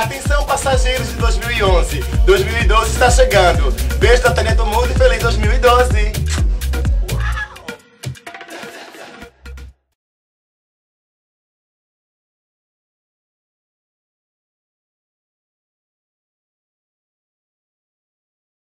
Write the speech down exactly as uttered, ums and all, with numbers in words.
Atenção, passageiros de dois mil e onze. dois mil e doze está chegando. Beijo da Tânia do Mundo e feliz dois mil e doze.